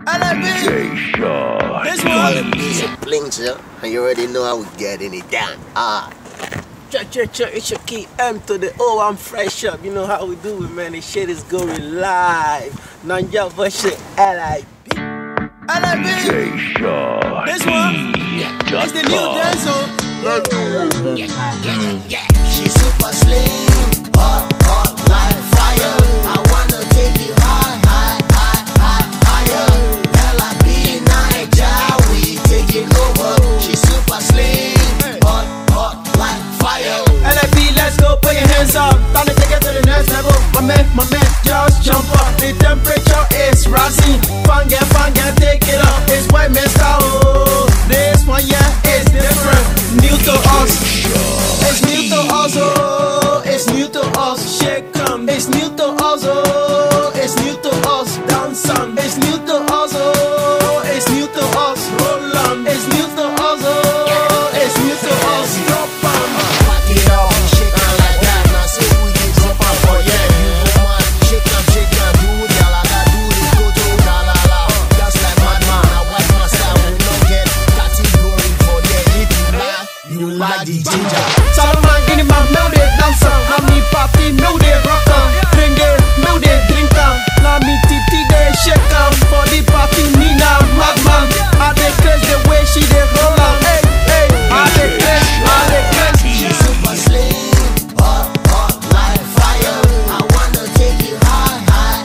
L.I.B. This one. Blingza, and you already know how we getting it down. It's your key M to the O. I'm fresh up. You know how we do it, man. This shit is going live. Naija vs L.I.B. L.I.B. This one. It's the new dance song. She's super slim, hot like fire. I wanna take you higher. L.I.B. Naija, we taking over. She's super slim, hot like fire. L.I.B. let's go, put your hands up. Time to take it to the next level. My man, just jump up. The temperature is rising. Fun get, take it up. It's white man style. Oh, this one, yeah, is different. New to us. It's new to us. Oh, it's new to us. Shake 'em. It's new to us. Oh, it's new to us. Dance 'em. It's new to us. Oh, it's new to us. Roll 'em. It's new to us. Oh, it's new to us. Drop 'em. Back it up, shake 'em like that. Now say we get drop 'em for yeah. You go mad, shake 'em, do the alaga, do the dojo, la la la. Just like madman, I wipe my style, we not get category for yeah. If you laugh, you like the ginger. Salaman gini ma melde dansa, nami party melde rocka, drink drink la mi titi de shake 'em for the party Nina madman. I dey craze the way she dey roll 'em, hey, I dey craze. She's super slim, hot like fire. I wanna take you higher.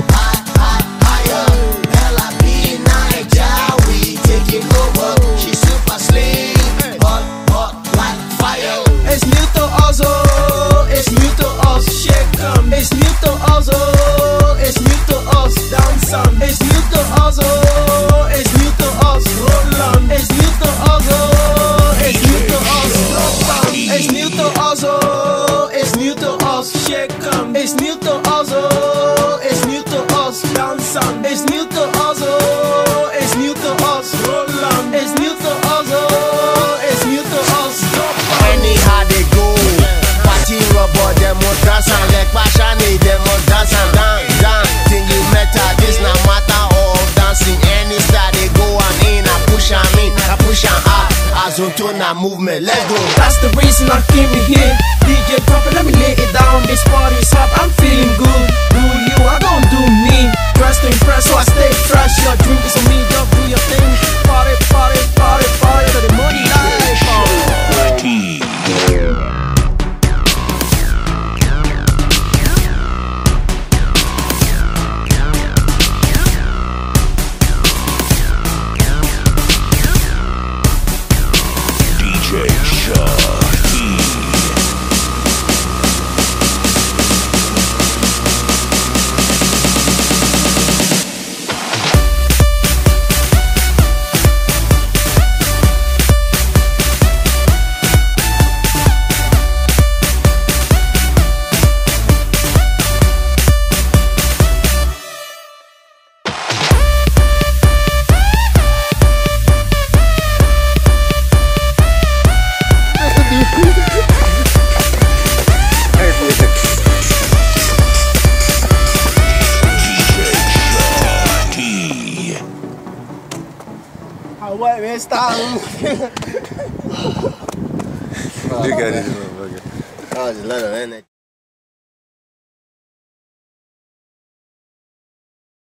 L.I.B. Naija, we taking over. She's super slim, hot like fire. It's new to us, oh, it's new to us, shake 'em. It's new to us, oh, it's new to us, dance 'em. It's new to us, oh, it's new to us, roll 'em. It's new to us, oh, it's new to us, drop 'em. It's new to us, oh, it's new to us, shake 'em. It's new to us, oh, it's new to us, dance 'em. It's new to us, oh, it's new to us, roll 'em. It's new to us, oh, it's new to us, drop 'em. Anyhow they go, party rubber, them must dance and like passion, them must dance and dance. Think you matter, this no matter of dancing. Any style they go and in, I push and in, I push and out. As on tone and movement, let's go. That's the reason I came in here. DJ drop it, let me lay it down. This party's hot, I'm feeling good. Do you, I don't do me. Dressed to impress, so I stay fresh. Your drink is on me, just do your thing. Party, to the money life. White man style. Look at this motherfucker. Oh, there's a lot of energy.